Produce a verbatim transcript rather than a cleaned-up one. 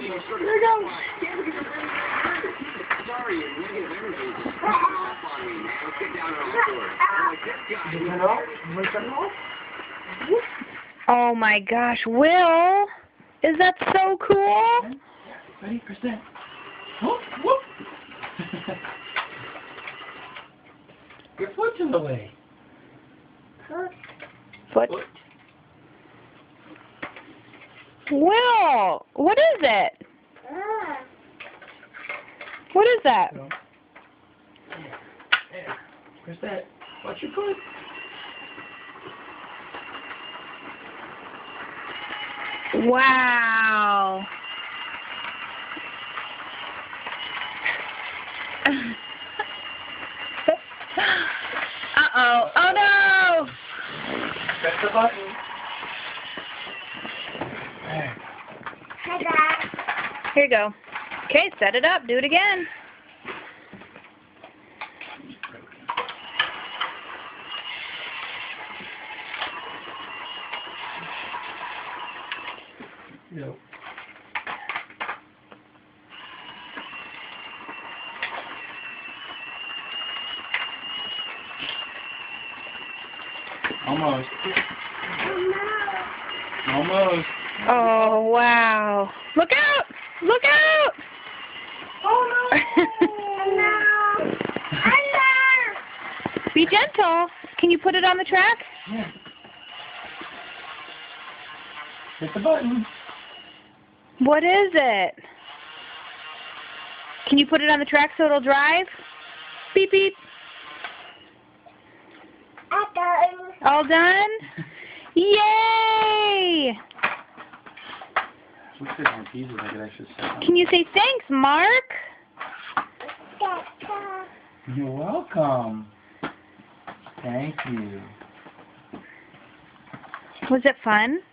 There you go. Sorry, you're negative energy. Just off on me, man. Let's get down on all fours. Like this guy. You know? You want to turn it off? Oh my gosh, Will, is that so cool? Ready, percent. Whoop, whoop. Your foot's in the way. Foot. Will, what is it? What is that? There. There. Where's that? Watch your foot. Wow. Uh-oh. Oh, no. Press the button. There. Hi, Dad. Here you go. Okay, set it up. Do it again. No. Almost. Almost. Oh, wow. Look out! Look out! Oh, no. No. Hello. Be gentle. Can you put it on the track? Yeah. Hit the button. What is it? Can you put it on the track so it'll drive? Beep, beep. All done? Yay! Looks like more pieces I could actually set on. Can you say thanks, Mark? You're welcome. Thank you. Was it fun?